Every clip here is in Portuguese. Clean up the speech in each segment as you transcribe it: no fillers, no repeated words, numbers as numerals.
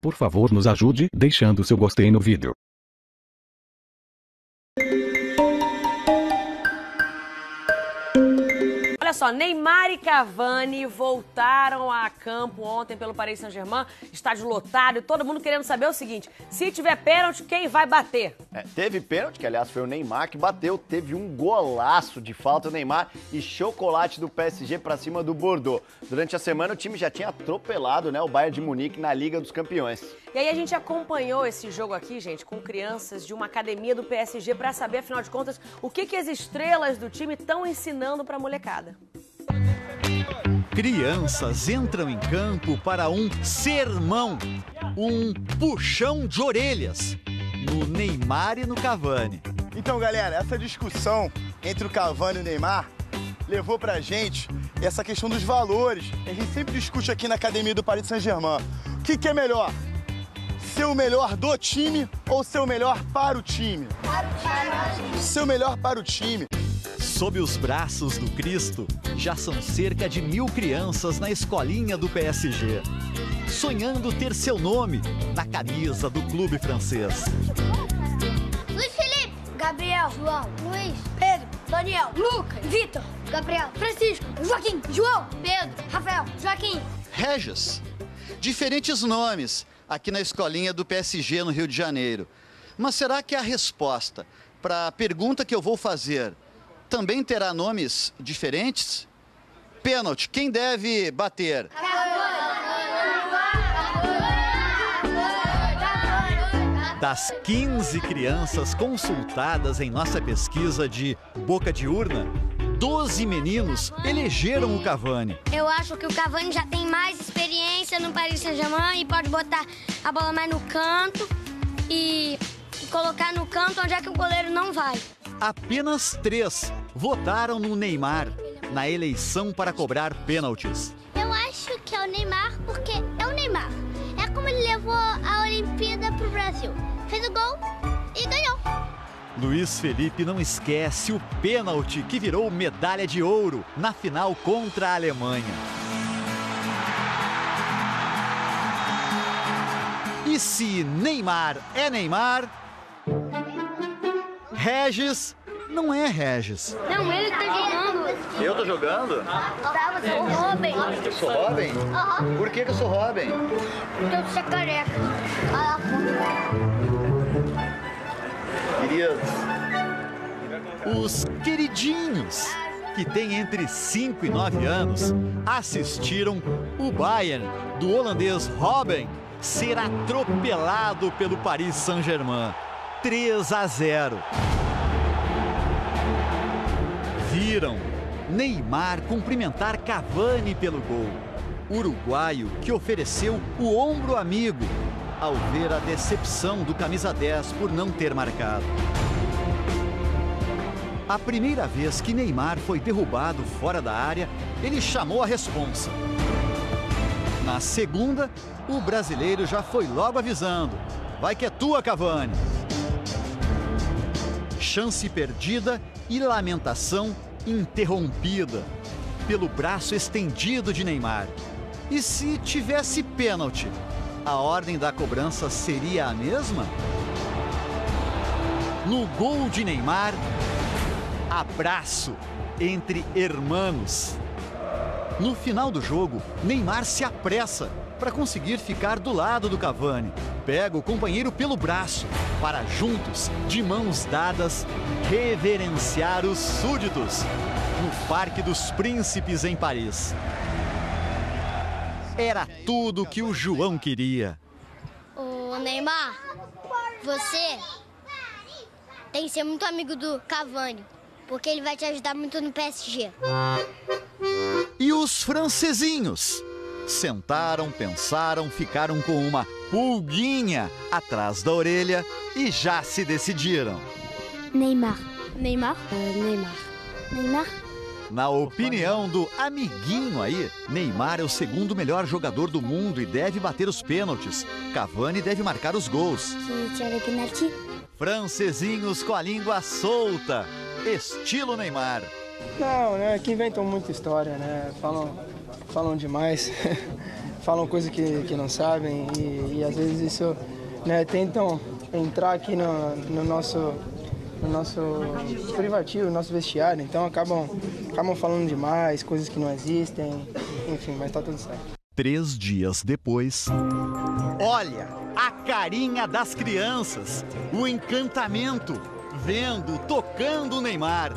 Por favor, nos ajude deixando seu gostei no vídeo. Olha só, Neymar e Cavani voltaram a campo ontem pelo Paris Saint-Germain, estádio lotado, e todo mundo querendo saber o seguinte: se tiver pênalti, quem vai bater? Teve pênalti, que aliás foi o Neymar que bateu, teve um golaço de falta do Neymar e chocolate do PSG pra cima do Bordeaux. Durante a semana o time já tinha atropelado, né, o Bayern de Munique na Liga dos Campeões. E aí a gente acompanhou esse jogo aqui, gente, com crianças de uma academia do PSG pra saber, afinal de contas, o que as estrelas do time estão ensinando pra molecada. Crianças entram em campo para um sermão, um puxão de orelhas no Neymar e no Cavani. Então, galera, essa discussão entre o Cavani e o Neymar levou pra gente essa questão dos valores. A gente sempre discute aqui na academia do Paris Saint-Germain. O que é melhor? Ser o melhor do time ou ser o melhor para o time? Ser o melhor para o time. Sob os braços do Cristo, já são cerca de 1000 crianças na escolinha do PSG, sonhando ter seu nome na camisa do clube francês. Luiz Felipe, Gabriel, João, Luiz, Pedro, Daniel, Lucas, Vitor, Gabriel, Francisco, Joaquim, João, Pedro, Rafael, Joaquim. Regis, diferentes nomes aqui na escolinha do PSG no Rio de Janeiro. Mas será que a resposta para a pergunta que eu vou fazer também terá nomes diferentes? Pênalti, quem deve bater? Das 15 crianças consultadas em nossa pesquisa de boca de urna, 12 meninos elegeram o Cavani. Eu acho que o Cavani já tem mais experiência no Paris Saint-Germain e pode botar a bola mais no canto e colocar no canto onde é que o goleiro não vai. Apenas 3 votaram no Neymar na eleição para cobrar pênaltis. Eu acho que é o Neymar porque é o Neymar. É como ele levou a Olimpíada pro Brasil. Fez o gol e ganhou. Luiz Felipe não esquece o pênalti que virou medalha de ouro na final contra a Alemanha. E se Neymar é Neymar, Regis não é Regis. Não, ele tá jogando. Eu tô jogando? Tá, você é o Robin. Eu sou Robin? Aham. Por que eu sou Robin? Porque você é careca. Queridos. Os queridinhos, que têm entre 5 e 9 anos, assistiram o Bayern, do holandês Robin, ser atropelado pelo Paris Saint-Germain. 3-0. Viram Neymar cumprimentar Cavani pelo gol. Uruguaio que ofereceu o ombro amigo ao ver a decepção do camisa 10 por não ter marcado. A primeira vez que Neymar foi derrubado fora da área, ele chamou a responsa. Na segunda, o brasileiro já foi logo avisando: vai que é tua, Cavani. Chance perdida e lamentação interrompida pelo braço estendido de Neymar. E se tivesse pênalti, a ordem da cobrança seria a mesma? No gol de Neymar, abraço entre irmãos. No final do jogo, Neymar se apressa para conseguir ficar do lado do Cavani. Pega o companheiro pelo braço para juntos, de mãos dadas, reverenciar os súditos no Parque dos Príncipes em Paris. Era tudo que o João queria. Ô Neymar, você tem que ser muito amigo do Cavani, porque ele vai te ajudar muito no PSG. E os francesinhos? Sentaram, pensaram, ficaram com uma pulguinha atrás da orelha e já se decidiram. Neymar. Neymar? Neymar. Neymar? Na opinião do amiguinho aí, Neymar é o segundo melhor jogador do mundo e deve bater os pênaltis. Cavani deve marcar os gols. Francesinhos com a língua solta, estilo Neymar. Não, né? Que inventam muita história, né? Falam demais. falam coisas que não sabem e às vezes isso, né, tentam entrar aqui no nosso privativo, no nosso vestiário, então acabam falando demais, coisas que não existem, enfim, mas tá tudo certo. 3 dias depois, olha a carinha das crianças, o encantamento, vendo, tocando o Neymar.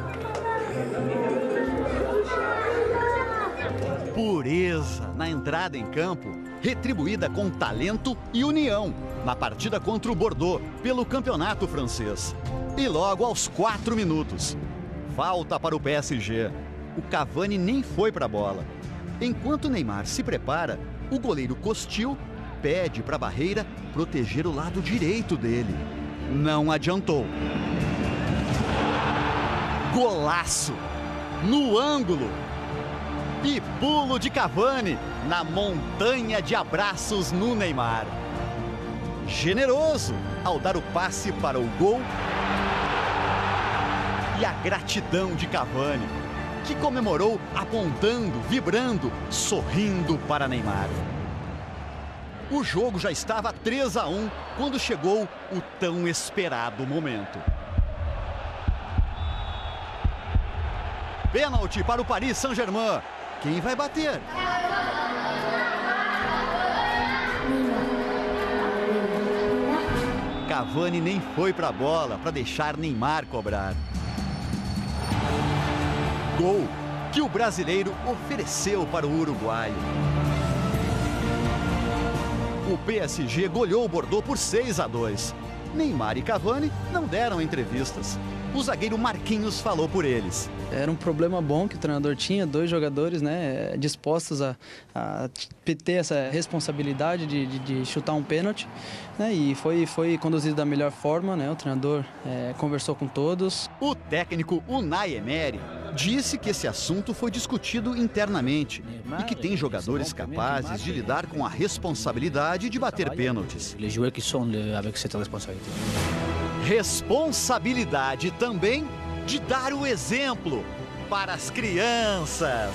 Pureza na entrada em campo, retribuída com talento e união na partida contra o Bordeaux pelo campeonato francês. E logo aos 4 minutos, falta para o PSG. O Cavani nem foi para a bola. Enquanto o Neymar se prepara, o goleiro Costil pede para a barreira proteger o lado direito dele. Não adiantou. Golaço! No ângulo! E pulo de Cavani na montanha de abraços no Neymar. Generoso ao dar o passe para o gol. E a gratidão de Cavani, que comemorou apontando, vibrando, sorrindo para Neymar. O jogo já estava 3-1 quando chegou o tão esperado momento. Pênalti para o Paris Saint-Germain. Quem vai bater? Cavani nem foi para a bola para deixar Neymar cobrar. Gol que o brasileiro ofereceu para o uruguaio. O PSG goleou o Bordeaux por 6-2. Neymar e Cavani não deram entrevistas. O zagueiro Marquinhos falou por eles. Era um problema bom que o treinador tinha, 2 jogadores, né, dispostos a ter essa responsabilidade de chutar um pênalti, né, e foi conduzido da melhor forma, né, o treinador conversou com todos. O técnico Unai Emery disse que esse assunto foi discutido internamente e que tem jogadores capazes de lidar com a responsabilidade de bater pênaltis. Responsabilidade também de dar o exemplo para as crianças.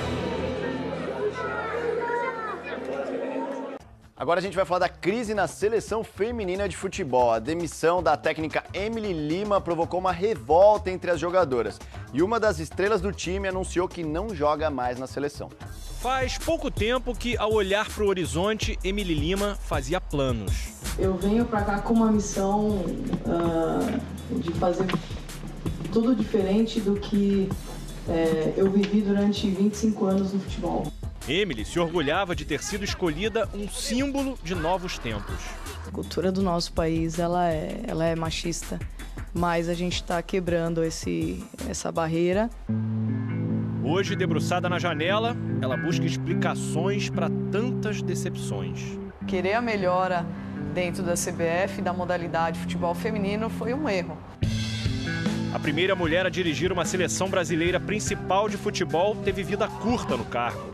Agora a gente vai falar da crise na seleção feminina de futebol. A demissão da técnica Emily Lima provocou uma revolta entre as jogadoras. E uma das estrelas do time anunciou que não joga mais na seleção. Faz pouco tempo que, ao olhar para o horizonte, Emily Lima fazia planos. Eu venho para cá com uma missão de fazer tudo diferente do que eu vivi durante 25 anos no futebol. Emily se orgulhava de ter sido escolhida um símbolo de novos tempos. A cultura do nosso país ela é machista, mas a gente está quebrando essa barreira. Hoje, debruçada na janela, ela busca explicações para tantas decepções. Querer a melhora dentro da CBF, da modalidade futebol feminino, foi um erro. A primeira mulher a dirigir uma seleção brasileira principal de futebol teve vida curta no cargo.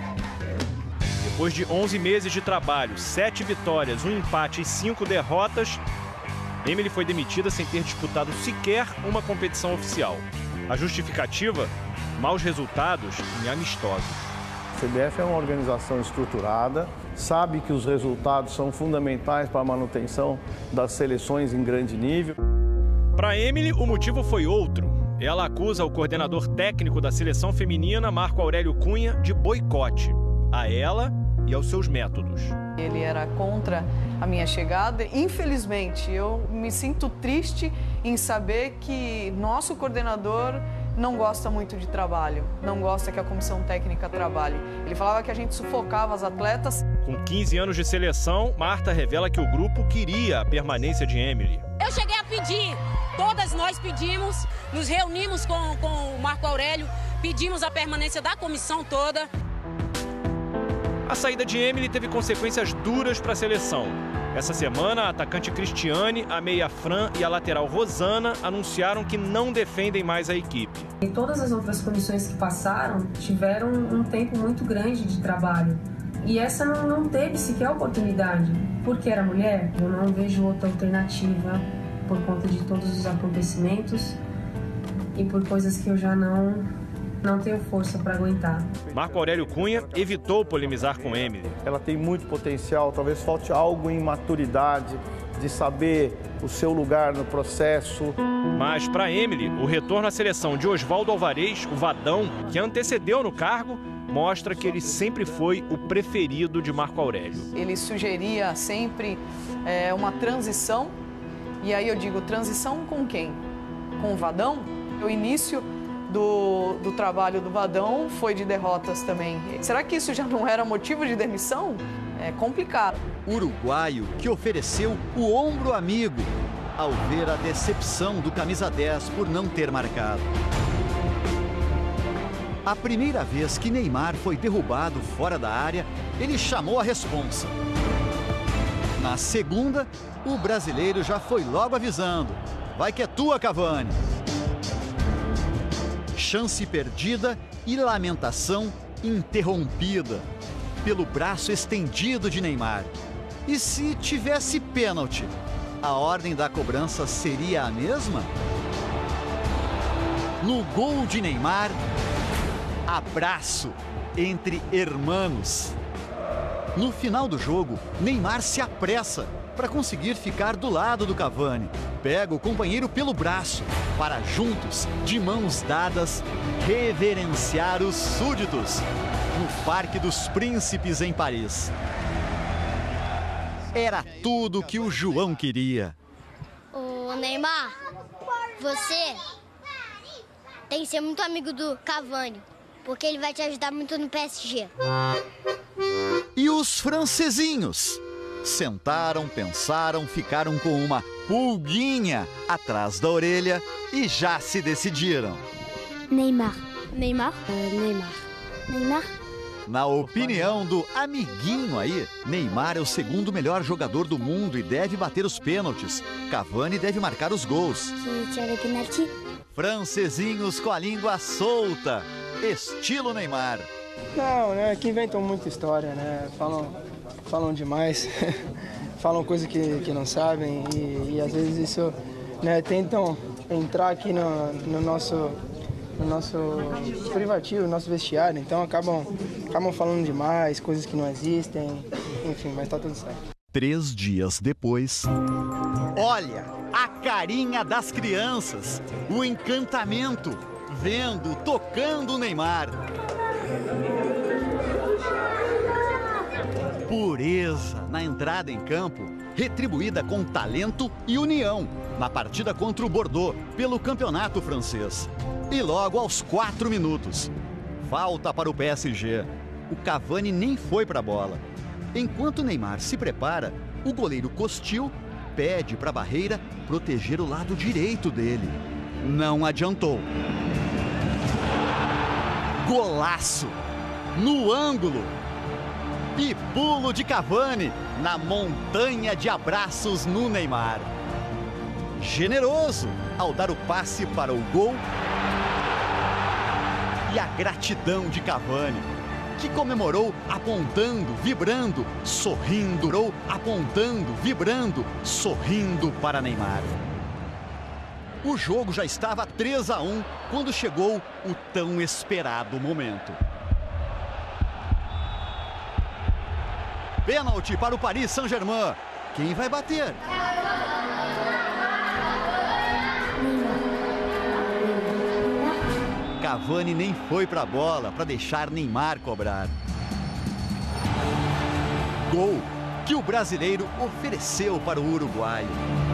Depois de 11 meses de trabalho, 7 vitórias, 1 empate e 5 derrotas, Emily foi demitida sem ter disputado sequer uma competição oficial. A justificativa? Maus resultados em amistosos. A CBF é uma organização estruturada, sabe que os resultados são fundamentais para a manutenção das seleções em grande nível. Para Emily, o motivo foi outro. Ela acusa o coordenador técnico da seleção feminina, Marco Aurélio Cunha, de boicote a ela e aos seus métodos. Ele era contra a minha chegada. Infelizmente, eu me sinto triste em saber que nosso coordenador não gosta muito de trabalho, não gosta que a comissão técnica trabalhe. Ele falava que a gente sufocava as atletas. Com 15 anos de seleção, Marta revela que o grupo queria a permanência de Emily. Eu cheguei a pedir, todas nós pedimos, nos reunimos com o Marco Aurélio, pedimos a permanência da comissão toda. A saída de Emily teve consequências duras para a seleção. Essa semana, a atacante Cristiane, a meia Fran e a lateral Rosana anunciaram que não defendem mais a equipe. E todas as outras comissões que passaram tiveram um tempo muito grande de trabalho. E essa não teve sequer oportunidade. Porque era mulher, eu não vejo outra alternativa por conta de todos os acontecimentos e por coisas que eu já não não tenho força para aguentar. Marco Aurélio Cunha evitou polemizar com Emily. Ela tem muito potencial, talvez falte algo em maturidade, de saber o seu lugar no processo. Mas para Emily, o retorno à seleção de Oswaldo Alvarez, o Vadão, que antecedeu no cargo, mostra que ele sempre foi o preferido de Marco Aurélio. Ele sugeria sempre uma transição, e aí eu digo, transição com quem? Com o Vadão? O início do trabalho do Vadão foi de derrotas também. Será que isso já não era motivo de demissão? É complicado. Uruguaio que ofereceu o ombro amigo ao ver a decepção do camisa 10 por não ter marcado. A primeira vez que Neymar foi derrubado fora da área, ele chamou a responsa. Na segunda, o brasileiro já foi logo avisando: vai que é tua, Cavani. Chance perdida e lamentação interrompida pelo braço estendido de Neymar. E se tivesse pênalti, a ordem da cobrança seria a mesma? No gol de Neymar, abraço entre irmãos. No final do jogo, Neymar se apressa para conseguir ficar do lado do Cavani. Pega o companheiro pelo braço para juntos, de mãos dadas, reverenciar os súditos no Parque dos Príncipes em Paris. Era tudo que o João queria. Ô Neymar, você tem que ser muito amigo do Cavani, porque ele vai te ajudar muito no PSG. E os francesinhos? Sentaram, pensaram, ficaram com uma pulguinha atrás da orelha e já se decidiram. Neymar. Neymar? Neymar. Neymar? Na opinião do amiguinho aí, Neymar é o segundo melhor jogador do mundo e deve bater os pênaltis. Cavani deve marcar os gols. Francesinhos com a língua solta, estilo Neymar. Não, né? Que inventam muita história, né? Falam demais, falam coisas que não sabem e às vezes isso, né? Tentam entrar aqui no nosso privativo, no nosso vestiário, então acabam falando demais, coisas que não existem, enfim, mas tá tudo certo. 3 dias depois, olha a carinha das crianças, o encantamento, vendo, tocando o Neymar. Pureza na entrada em campo, retribuída com talento e união na partida contra o Bordeaux pelo campeonato francês. E logo aos 4 minutos, falta para o PSG. O Cavani nem foi para a bola. Enquanto Neymar se prepara, o goleiro Costil pede para a barreira proteger o lado direito dele. Não adiantou. Golaço! No ângulo! E pulo de Cavani na montanha de abraços no Neymar. Generoso ao dar o passe para o gol. E a gratidão de Cavani, que comemorou apontando, vibrando, sorrindo, apontando, vibrando, sorrindo para Neymar. O jogo já estava 3-1 quando chegou o tão esperado momento. Pênalti para o Paris Saint-Germain. Quem vai bater? Cavani nem foi para a bola para deixar Neymar cobrar. Gol que o brasileiro ofereceu para o uruguaio.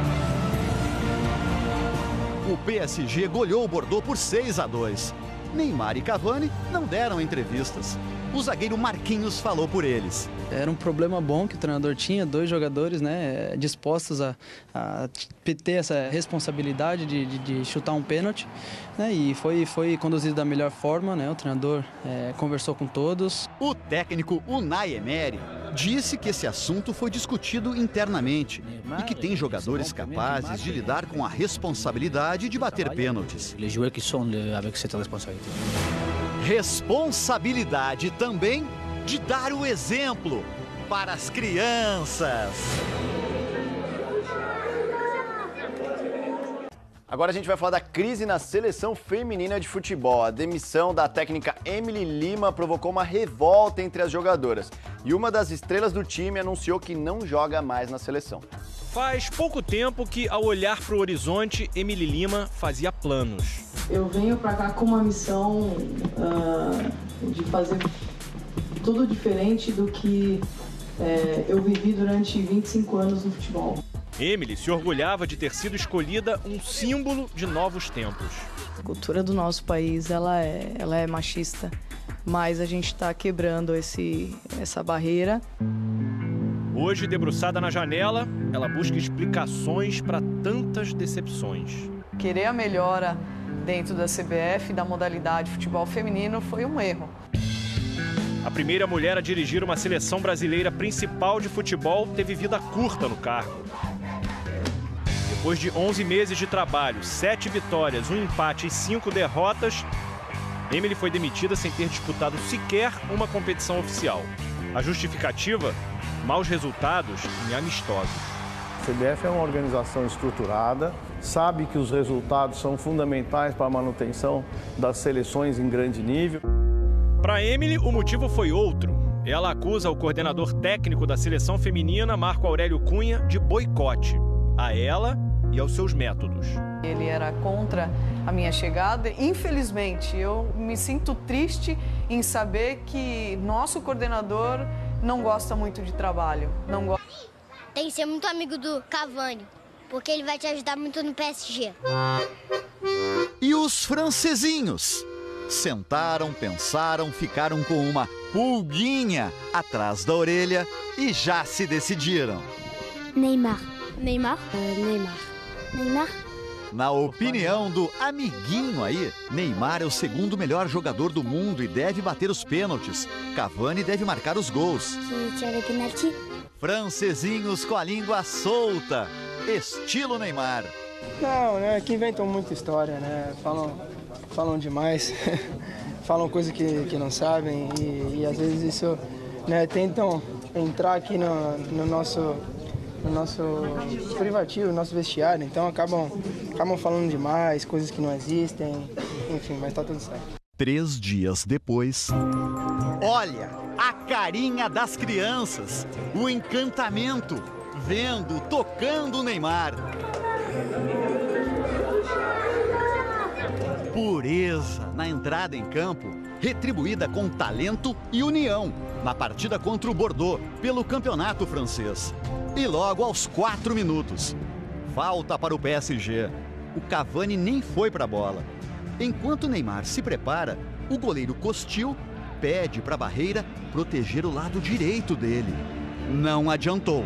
O PSG goleou o Bordeaux por 6-2. Neymar e Cavani não deram entrevistas. O zagueiro Marquinhos falou por eles. Era um problema bom que o treinador tinha, 2 jogadores, né, dispostos a ter essa responsabilidade de chutar um pênalti, né, e foi conduzido da melhor forma, né, o treinador conversou com todos. O técnico Unai Emery disse que esse assunto foi discutido internamente e que tem jogadores capazes de lidar com a responsabilidade de bater pênaltis. Les joueurs qui sont avec cette responsabilité. Responsabilidade também de dar o exemplo para as crianças. Agora a gente vai falar da crise na seleção feminina de futebol. A demissão da técnica Emily Lima provocou uma revolta entre as jogadoras. E uma das estrelas do time anunciou que não joga mais na seleção. Faz pouco tempo que, ao olhar para o horizonte, Emily Lima fazia planos. Eu venho para cá com uma missão de fazer tudo diferente do que eu vivi durante 25 anos no futebol. Emily se orgulhava de ter sido escolhida um símbolo de novos tempos. A cultura do nosso país ela é machista, mas a gente está quebrando essa barreira. Hoje, debruçada na janela, ela busca explicações para tantas decepções. Querer a melhora dentro da CBF, da modalidade futebol feminino, foi um erro. A primeira mulher a dirigir uma seleção brasileira principal de futebol teve vida curta no cargo. Depois de 11 meses de trabalho, 7 vitórias, 1 empate e 5 derrotas, Emily foi demitida sem ter disputado sequer uma competição oficial. A justificativa? Maus resultados em amistosos. A CBF é uma organização estruturada, sabe que os resultados são fundamentais para a manutenção das seleções em grande nível. Para Emily, o motivo foi outro. Ela acusa o coordenador técnico da seleção feminina, Marco Aurélio Cunha, de boicote a ela e aos seus métodos. Ele era contra a minha chegada. Infelizmente, eu me sinto triste em saber que nosso coordenador não gosta muito de trabalho. Tem que ser muito amigo do Cavani, porque ele vai te ajudar muito no PSG. E os francesinhos? Sentaram, pensaram, ficaram com uma pulguinha atrás da orelha e já se decidiram. Neymar. Neymar? Neymar. Neymar? Na opinião do amiguinho aí, Neymar é o segundo melhor jogador do mundo e deve bater os pênaltis. Cavani deve marcar os gols. Francesinhos com a língua solta, estilo Neymar. Não, né? Que inventam muita história, né? Falam demais, falam coisas que não sabem e às vezes isso, né? Tentam entrar aqui no nosso privativo, no nosso vestiário, então acabam falando demais, coisas que não existem, enfim, mas tá tudo certo. 3 dias depois, olha a carinha das crianças, o encantamento, vendo, tocando o Neymar. Pureza na entrada em campo, retribuída com talento e união na partida contra o Bordeaux pelo campeonato francês. E logo aos 4 minutos, falta para o PSG. O Cavani nem foi para a bola. Enquanto o Neymar se prepara, o goleiro Costil pede para a barreira proteger o lado direito dele. Não adiantou.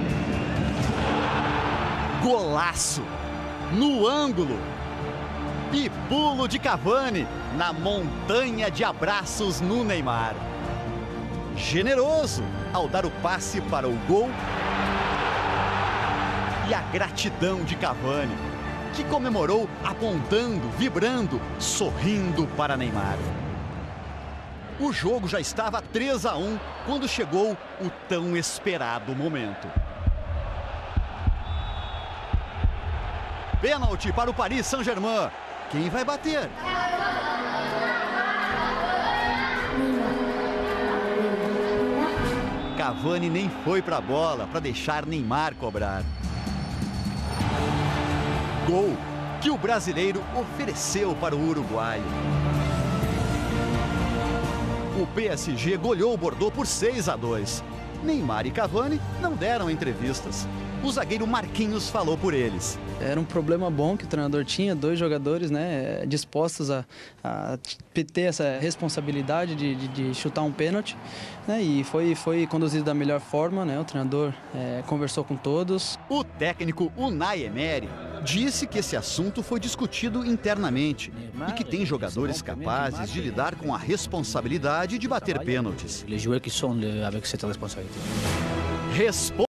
Golaço! No ângulo! E pulo de Cavani na montanha de abraços no Neymar. Generoso ao dar o passe para o gol. E a gratidão de Cavani, que comemorou apontando, vibrando, sorrindo para Neymar. O jogo já estava 3-1 quando chegou o tão esperado momento. Pênalti para o Paris Saint-Germain. Quem vai bater? Cavani nem foi para a bola para deixar Neymar cobrar. Gol que o brasileiro ofereceu para o uruguaio. O PSG goleou o Bordeaux por 6-2. Neymar e Cavani não deram entrevistas. O zagueiro Marquinhos falou por eles. Era um problema bom que o treinador tinha, 2 jogadores, né, dispostos a ter essa responsabilidade de chutar um pênalti, né, e foi conduzido da melhor forma, né, o treinador conversou com todos. O técnico Unai Emery disse que esse assunto foi discutido internamente e que tem jogadores capazes de lidar com a responsabilidade de bater pênaltis. Les joueurs qui sont avec cette responsabilité.